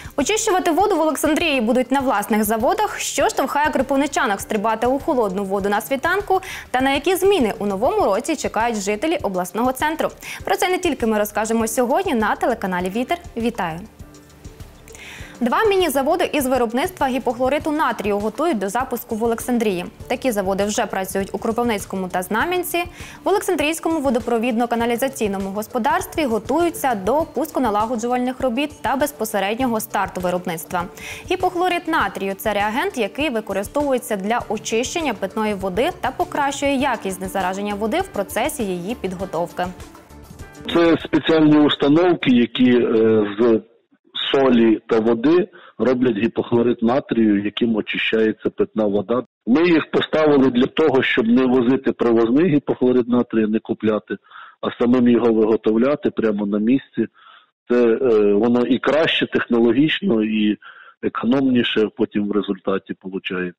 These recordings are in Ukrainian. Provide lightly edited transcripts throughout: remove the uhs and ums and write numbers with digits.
Очищувати воду в Олександрії будуть на власних заводах. Що штовхає кропивничанок стрибати у холодну воду на світанку? Та на які зміни у новому році чекають жителі обласного центру? Про це не тільки ми розкажемо сьогодні на телеканалі «Вітер». Вітаю! Два міні-заводи із виробництва гіпохлориту натрію готують до запуску в Олександрії. Такі заводи вже працюють у Кропивницькому та Знам'янці. В Олександрійському водопровідно-каналізаційному господарстві готуються до пусконалагоджувальних робіт та безпосереднього старту виробництва. Гіпохлорит натрію – це реагент, який використовується для очищення питної води та покращує якість знезараження води в процесі її підготовки. Це спеціальні установки, які з солі та води роблять гіпохлорит натрію, яким очищається питна вода. Ми їх поставили для того, щоб не возити привозний гіпохлорит натрію, не купляти, а самим його виготовляти прямо на місці. Це воно і краще технологічно, і економніше потім в результаті виходить.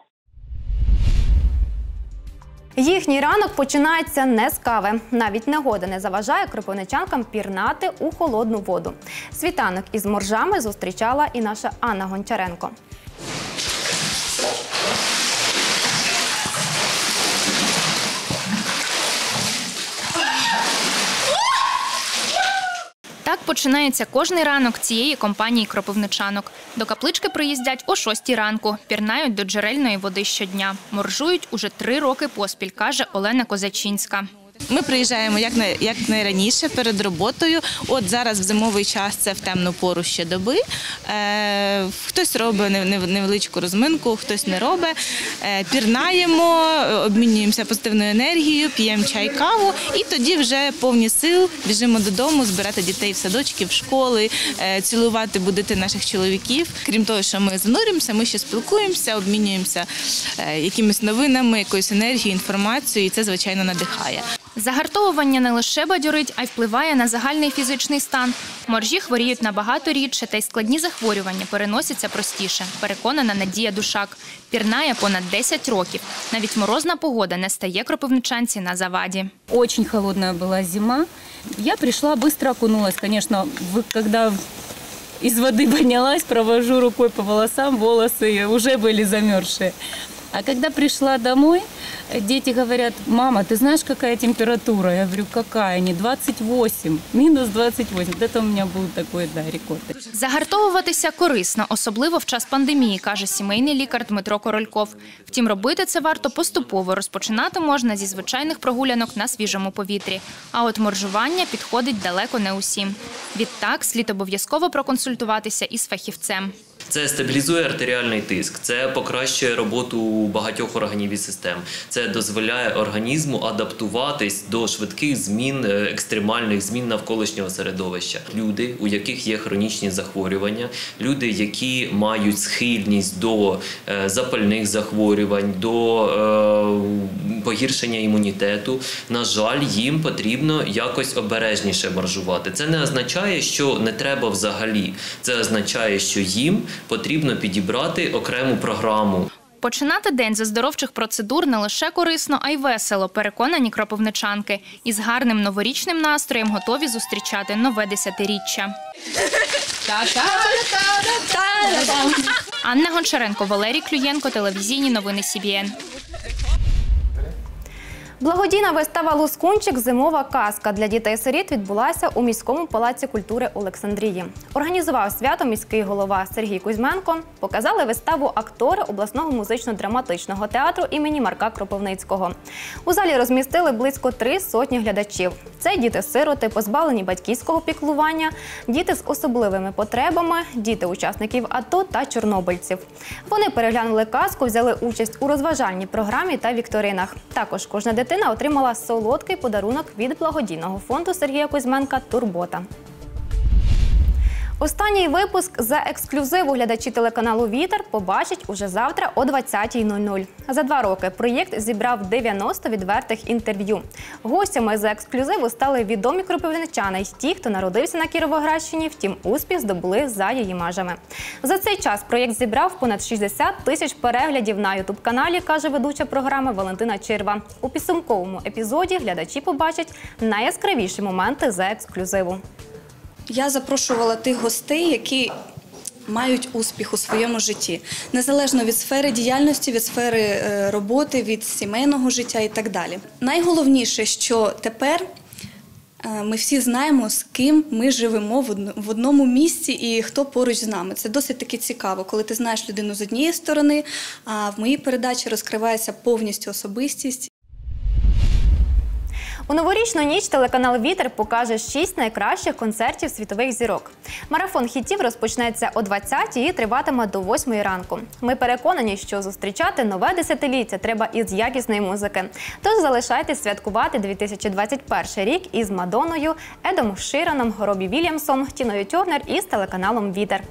Їхній ранок починається не з кави. Навіть негода не заважає кропивничанкам пірнати у холодну воду. Світанок із моржами зустрічала і наша Анна Гончаренко. Так починається кожний ранок цієї компанії кропивничанок. До каплички приїздять о 6 ранку, пірнають до джерельної води щодня. Моржують уже 3 роки поспіль, каже Олена Козачинська. Ми приїжджаємо як найраніше перед роботою. От зараз в зимовий час це в темну пору ще доби. Хтось робить невеличку розминку, хтось не робить. Пірнаємо, обмінюємося позитивною енергією, п'ємо чай, каву і тоді вже повні сил біжимо додому, збирати дітей в садочки, в школи, цілувати, будити наших чоловіків. Крім того, що ми занурюємося, ми ще спілкуємося, обмінюємося якимись новинами, якоюсь енергією, інформацією, і це, звичайно, надихає. Загартовування не лише бадьорить, а й впливає на загальний фізичний стан. Моржі хворіють набагато рідше, та й складні захворювання переносяться простіше, переконана Надія Душак. Пірнає понад 10 років. Навіть морозна погода не стає кропивничанці на заваді. Очень холодная была зима. Я пришла, быстро окунулась, конечно, когда из воды поднялась, провожу рукой по волосам, волосы уже были замерзшие. А когда пришла домой, дети говорят: мама, ты знаешь, какая температура? Я говорю, какая? Они 28, минус 28. Это у меня был такой, рекорд. Загартовуватися корисно, особливо в час пандемії, каже сімейний лікар Дмитро Корольков. Втім, робити це варто поступово. Розпочинати можна зі звичайних прогулянок на свіжому повітрі. А от моржування підходить далеко не усім. Відтак, слід обов'язково проконсультуватися із фахівцем. Це стабілізує артеріальний тиск, це покращує роботу багатьох органів і систем. Це дозволяє організму адаптуватись до швидких змін, екстремальних змін навколишнього середовища. Люди, у яких є хронічні захворювання, люди, які мають схильність до запальних захворювань, до погіршення імунітету, на жаль, їм потрібно якось обережніше моржувати. Це не означає, що не треба взагалі. Це означає, що їм потрібно підібрати окрему програму. Починати день з оздоровчих процедур не лише корисно, а й весело, переконані кропивничанки. Із гарним новорічним настроєм готові зустрічати нове десятиріччя. Анна Гончаренко, Валерій Клюєнко, телевізійні новини СІБІН. Благодійна вистава «Лускунчик. Зимова казка» для дітей-сиріт відбулася у міському палаці культури Олександрії. Організував свято міський голова Сергій Кузьменко. Показали виставу актори обласного музично-драматичного театру імені Марка Кропивницького. У залі розмістили близько 300 глядачів. Це діти-сироти, позбавлені батьківського піклування, діти з особливими потребами, діти учасників АТО та чорнобильців. Вони переглянули казку, взяли участь у розважальній програмі та вікторинах. Також кожна дитина отримала солодкий подарунок від благодійного фонду Сергія Кузьменка «Турбота». Останній випуск за ексклюзиву глядачі телеканалу «Вітер» побачать уже завтра о 20:00. За 2 роки проєкт зібрав 90 відвертих інтерв'ю. Гостями за ексклюзиву стали відомі кропивничани й ті, хто народився на Кіровоградщині, втім успіх здобули за її межами. За цей час проєкт зібрав понад 60 тисяч переглядів на ютуб-каналі, каже ведуча програми Валентина Чирва. У підсумковому епізоді глядачі побачать найяскравіші моменти за ексклюзиву. Я запрошувала тих гостей, які мають успіх у своєму житті. Незалежно від сфери діяльності, від сфери роботи, від сімейного життя і так далі. Найголовніше, що тепер ми всі знаємо, з ким ми живемо в одному місці і хто поруч з нами. Це досить таки цікаво, коли ти знаєш людину з однієї сторони, а в моїй передачі розкривається повністю особистість. У новорічну ніч телеканал «Вітер» покаже 6 найкращих концертів світових зірок. Марафон хітів розпочнеться о 20-й і триватиме до 8-ї ранку. Ми переконані, що зустрічати нове десятиліття треба із якісної музики. Тож залишайтесь святкувати 2021 рік із Мадонною, Едом Шираном, Робі Вільямсом, Тіною Тернер і з телеканалом «Вітер».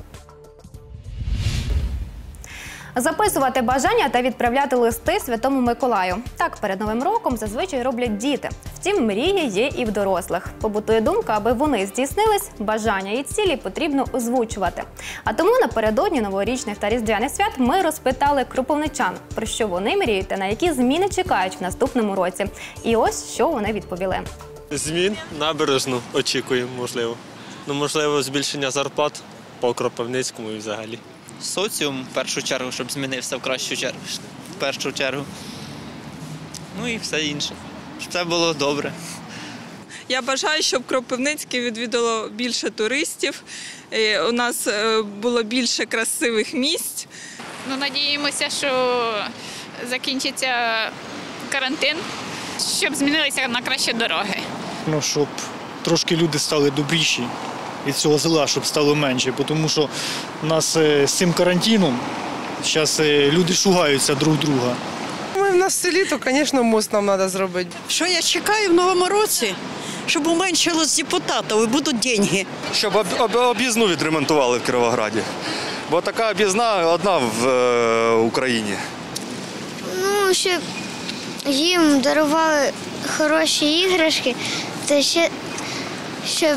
Записувати бажання та відправляти листи Святому Миколаю. Так перед Новим роком зазвичай роблять діти. Втім, мрії є і в дорослих. Побутує думка, аби вони здійснились, бажання і цілі потрібно озвучувати. А тому напередодні новорічних та різдвяних свят ми розпитали кропивничан, про що вони мріють та на які зміни чекають в наступному році. І ось, що вони відповіли. Змін набережну очікуємо, можливо. Можливо, збільшення зарплат по Кропивницькому і взагалі. Соціум, в першу чергу, щоб змінився в першу чергу. Ну і все інше. Щоб все було добре. Я бажаю, щоб Кропивницький відвідало більше туристів, у нас було більше красивих місць. Надіємося, що закінчиться карантин, щоб змінилися на кращі дороги. Щоб трошки люди стали добріші. Від цього зла, щоб стало менше, тому що у нас з цим карантином зараз люди шугаються друг друга. Ми в нас в селі, то, звісно, мост нам треба зробити. Що я чекаю в новому році? Щоб уменшилось депутатів і будуть гроші. Щоб об'їзну відремонтували в Кіровограді, бо така об'їзна одна в Україні. Щоб їм дарували хороші іграшки, та ще щоб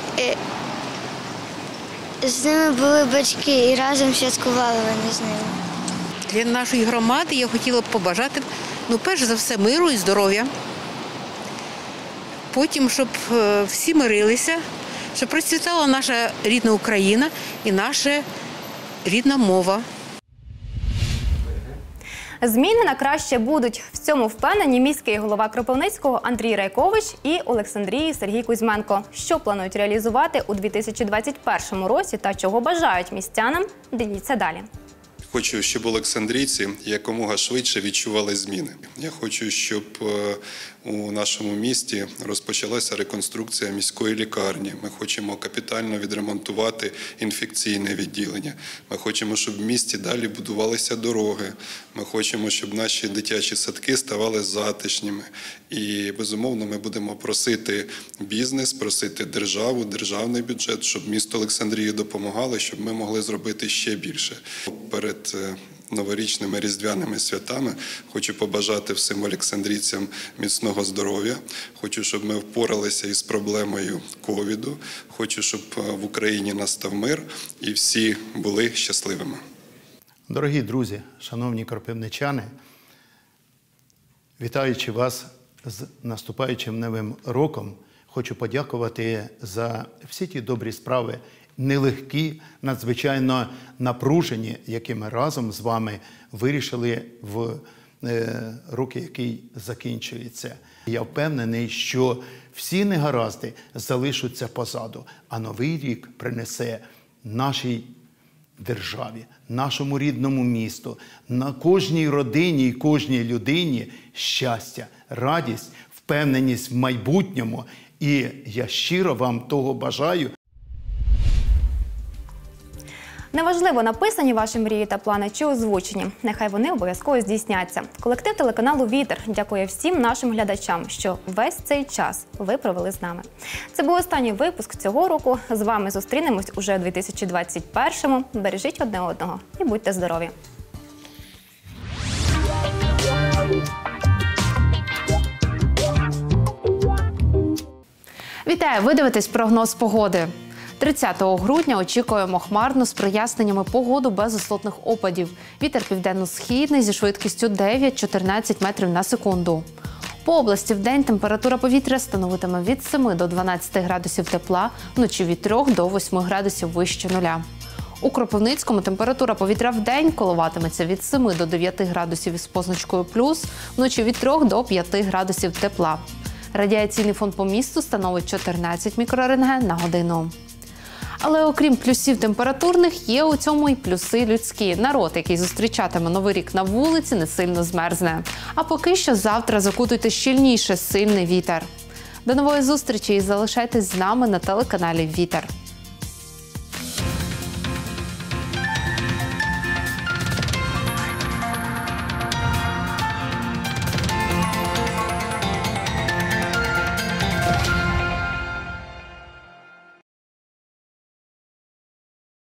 з ними були батьки і разом святкували вони з ними. Для нашої громади я хотіла б побажати, перш за все, миру і здоров'я. Потім, щоб всі мирилися, щоб процвітала наша рідна Україна і наша рідна мова. Зміни на краще будуть. В цьому впевнені міський голова Кропивницького Андрій Райкович і Олександрії Сергій Кузьменко. Що планують реалізувати у 2021 році та чого бажають містянам, дивіться далі. Хочу, щоб олександрійці якомога швидше відчували зміни. Я хочу, щоб у нашому місті розпочалася реконструкція міської лікарні. Ми хочемо капітально відремонтувати інфекційне відділення. Ми хочемо, щоб в місті далі будувалися дороги. Ми хочемо, щоб наші дитячі садки ставали затишніми. І, безумовно, ми будемо просити бізнес, просити державу, державний бюджет, щоб місто Олександрії допомагало, щоб ми могли зробити ще більше. Перед новорічними різдвяними святами хочу побажати всім олександрійцям міцного здоров'я. Хочу, щоб ми впоралися із проблемою ковіду. Хочу, щоб в Україні настав мир і всі були щасливими. Дорогі друзі, шановні кропивничани, вітаючи вас з наступаючим Новим роком, хочу подякувати за всі ті добрі справи, нелегкі, надзвичайно напружені, які ми разом з вами вирішили в роки, який закінчується. Я впевнений, що всі негаразди залишаться позаду, а Новий рік принесе нашій державі, нашому рідному місту, на кожній родині і кожній людині щастя, радість, впевненість в майбутньому. І я щиро вам того бажаю. Неважливо, написані ваші мрії та плани чи озвучені. Нехай вони обов'язково здійсняться. Колектив телеканалу «Вітер» дякує всім нашим глядачам, що весь цей час ви провели з нами. Це був останній випуск цього року. З вами зустрінемось уже у 2021-му. Бережіть одне одного і будьте здорові! Вітаю! Ви дивитесь прогноз погоди. 30 грудня очікуємо хмарну з проясненнями погоду без істотних опадів. Вітер південно-східний зі швидкістю 9-14 метрів на секунду. По області вдень температура повітря становитиме від 7 до 12 градусів тепла, вночі від 3 до 8 градусів вище нуля. У Кропивницькому температура повітря в день коливатиметься від 7 до 9 градусів із позначкою плюс, вночі від 3 до 5 градусів тепла. Радіаційний фон по місту становить 14 мікрорентген на годину. Але окрім плюсів температурних, є у цьому і плюси людські. Народ, який зустрічатиме Новий рік на вулиці, не сильно змерзне. А поки що завтра закутуйте щільніше сильний вітер. До нової зустрічі і залишайтесь з нами на телеканалі «Вітер».